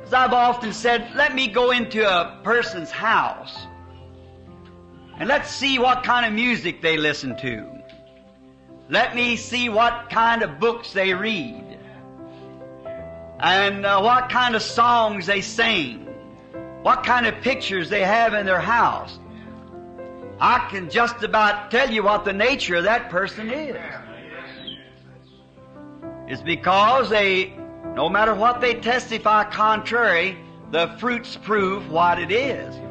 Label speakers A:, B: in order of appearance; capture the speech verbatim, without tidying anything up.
A: As I've often said, let me go into a person's house and let's see what kind of music they listen to. Let me see what kind of books they read and uh, what kind of songs they sing, what kind of pictures they have in their house. I can just about tell you what the nature of that person is. It's because they, no matter what they testify contrary, the fruits prove what it is.